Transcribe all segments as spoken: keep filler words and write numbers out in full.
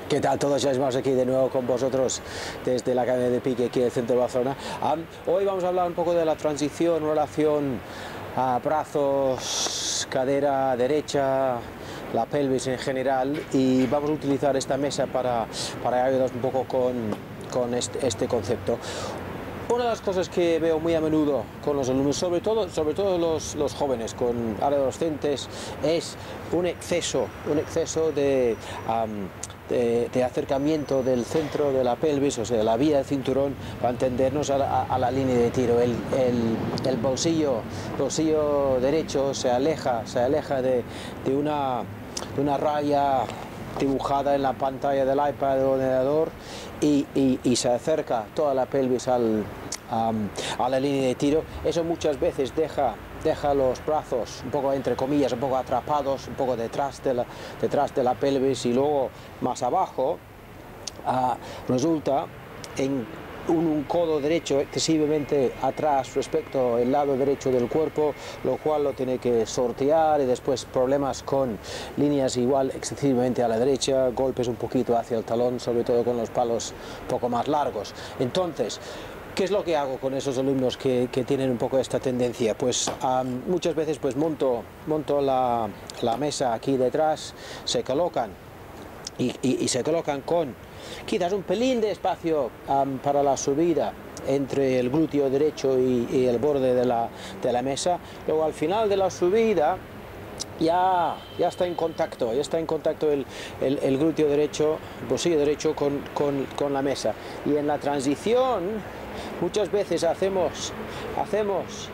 ¿Qué tal todos? Ya estamos aquí de nuevo con vosotros desde la Academia de Pique aquí en el centro de Barcelona. Um, hoy vamos a hablar un poco de la transición, relación a brazos, cadera derecha, la pelvis en general, y vamos a utilizar esta mesa para, para ayudaros un poco con, con este, este concepto. Una de las cosas que veo muy a menudo con los alumnos, sobre todo, sobre todo los, los jóvenes, con adolescentes, es un exceso, un exceso de, um, de, de acercamiento del centro de la pelvis, o sea, la vía del cinturón, para entendernos a la, a la línea de tiro. El, el, el bolsillo, bolsillo derecho se aleja, se aleja de, de, una, de una raya dibujada en la pantalla del iPad o del ordenador y, y, y se acerca toda la pelvis al, um, a la línea de tiro. Eso muchas veces deja, deja los brazos un poco, entre comillas, un pogo atrapados, un poco detrás de la, detrás de la pelvis, y luego más abajo uh, resulta en Un, un codo derecho excesivamente atrás respecto al lado derecho del cuerpo, lo cual lo tiene que sortear, y después problemas con líneas igual excesivamente a la derecha, golpes un poquito hacia el talón, sobre todo con los palos un poco más largos. Entonces, ¿qué es lo que hago con esos alumnos que, que tienen un poco esta tendencia? Pues um, muchas veces pues monto, monto la, la mesa aquí detrás, se colocan y, y, y se colocan con quizás un pelín de espacio um, para la subida entre el glúteo derecho y, y el borde de la, de la mesa. Luego al final de la subida ya, ya está en contacto, ya está en contacto el, el, el glúteo derecho, el bolsillo derecho con, con, con la mesa. Y en la transición muchas veces hacemos, hacemos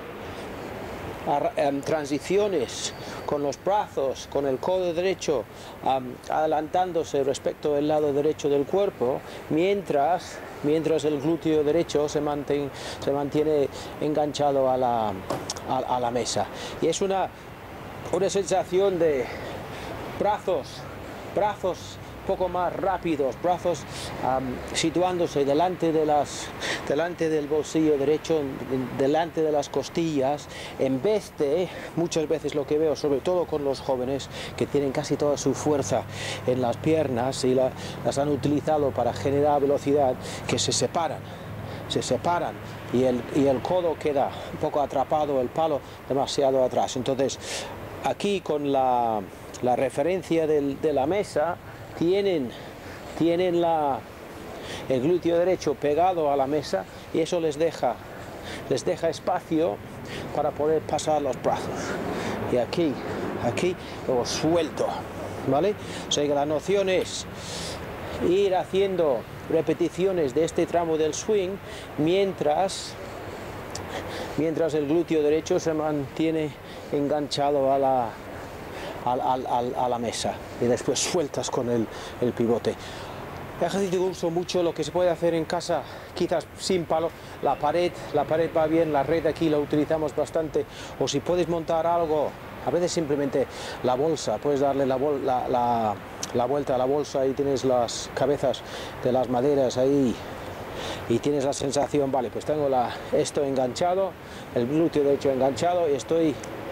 Um, transiciones con los brazos, con el codo derecho um, adelantándose respecto al lado derecho del cuerpo, mientras, mientras el glúteo derecho se, mantén, se mantiene enganchado a la, a, a la mesa. Y es una, una sensación de brazos, brazos poco más rápidos, brazos um, situándose delante, de las, delante del bolsillo derecho, delante de las costillas, en vez de, muchas veces lo que veo, sobre todo con los jóvenes, que tienen casi toda su fuerza en las piernas y la, las han utilizado para generar velocidad, que se separan, se separan y el, y el codo queda un poco atrapado, el palo demasiado atrás. Entonces, aquí con la, la referencia del, de la mesa, Tienen, tienen la, el glúteo derecho pegado a la mesa, y eso les deja, les deja espacio para poder pasar los brazos. Y aquí, aquí lo suelto, ¿vale? O sea que la noción es ir haciendo repeticiones de este tramo del swing mientras, mientras el glúteo derecho se mantiene enganchado a la Al, al, al, a la mesa, y después sueltas con el, el pivote. Ejercicio que uso mucho, lo que se puede hacer en casa, quizás sin palo, la pared, la pared va bien, la red aquí la utilizamos bastante, o si puedes montar algo, a veces simplemente la bolsa, puedes darle la, la, la, la vuelta a la bolsa y tienes las cabezas de las maderas ahí, y tienes la sensación, vale, pues tengo la, esto enganchado, el glúteo derecho enganchado, y estoy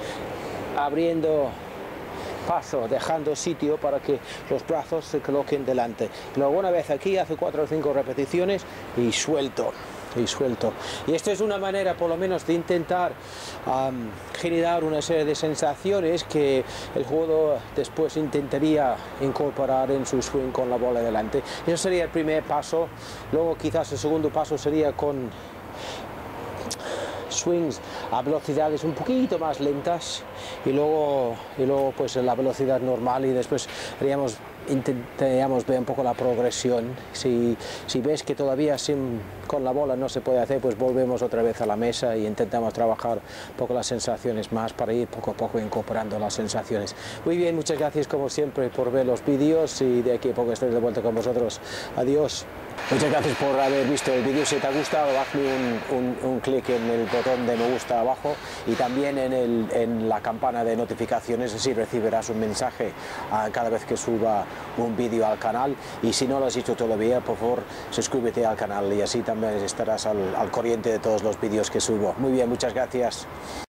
abriendo paso, dejando sitio para que los brazos se coloquen delante. Luego, una vez aquí, hace cuatro o cinco repeticiones y suelto, y suelto. Y esto es una manera, por lo menos, de intentar um, generar una serie de sensaciones que el jugador después intentaría incorporar en su swing con la bola delante. Eso sería el primer paso. Luego, quizás el segundo paso sería con swings a velocidades un poquito más lentas, y luego, y luego pues la velocidad normal, y después haríamos, intentaríamos ver un poco la progresión. Si, si ves que todavía sin, con la bola no se puede hacer, pues volvemos otra vez a la mesa y intentamos trabajar un poco las sensaciones más, para ir poco a poco incorporando las sensaciones. Muy bien, muchas gracias como siempre por ver los vídeos, y de aquí a poco estoy de vuelta con vosotros. Adiós. Muchas gracias por haber visto el vídeo. Si te ha gustado, hazme un, un, un clic en el botón de me gusta abajo, y también en, el, en la campana de notificaciones, así recibirás un mensaje uh, cada vez que suba un vídeo al canal. Y si no lo has hecho todavía, por favor, suscríbete al canal, y así también estarás al, al corriente de todos los vídeos que subo. Muy bien, muchas gracias.